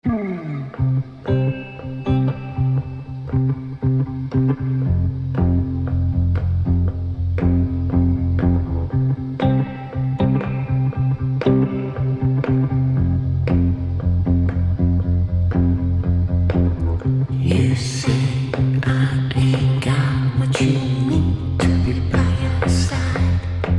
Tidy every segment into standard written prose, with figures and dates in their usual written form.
You say I ain't got what you need to be by your side,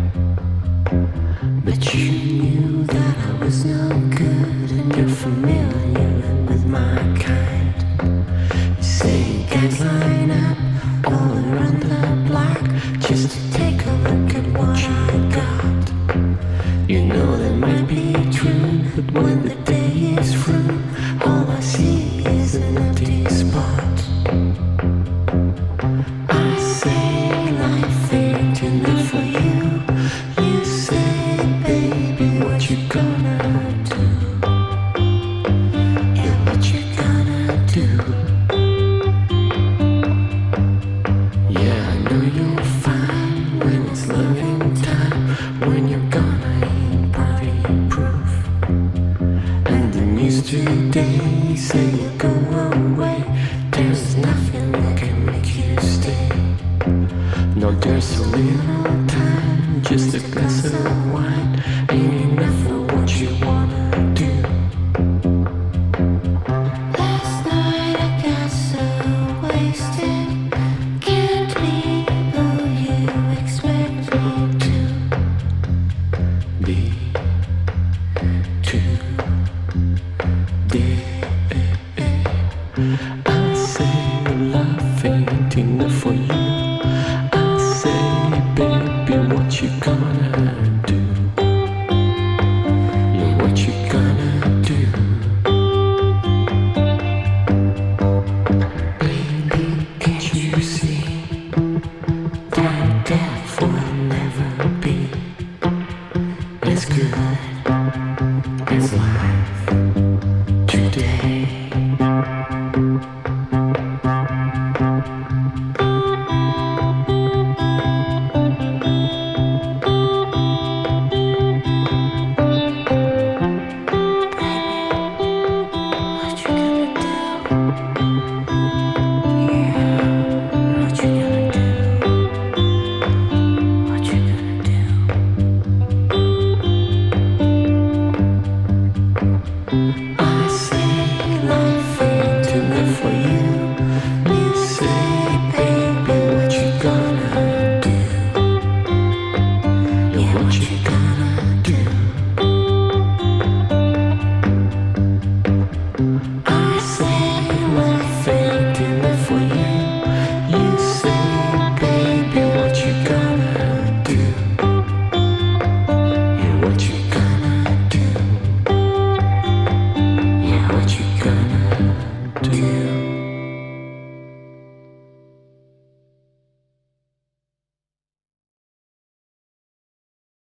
but you knew that I was no good and you're familiar with my kind. You say guys line up all around the block just to take a look at what I got. You know that might be true, but when the day is through, all I see is an empty spot. I say life ain't enough for you. You say, baby, what you gonna do? Yeah, what you gonna do? Yeah, I know you'll find when it's loving time, when you're gonna eat party proof. And the news today say you go away. There's nothing that can make you stay. No, there's a little time, just a glass of wine ain't enough for what you wanna do. Last night I got so wasted, can't be who you expect me to be. I say love ain't enough for you. I say, baby, what you gonna do? Yeah, what you gonna do? Baby, can't you see that death will never be as good as life today?